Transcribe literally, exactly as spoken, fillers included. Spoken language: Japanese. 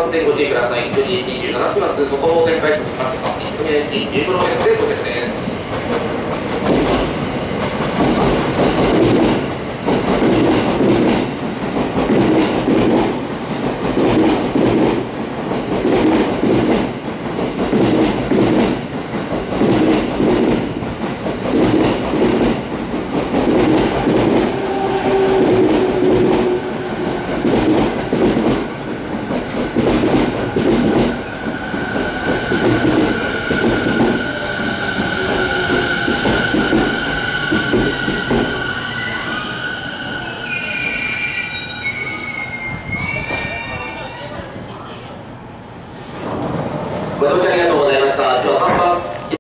運転ご注意ください。よじにじゅうななふん発、外房線快速各バス、いち組駅じゅうご路線で到着です。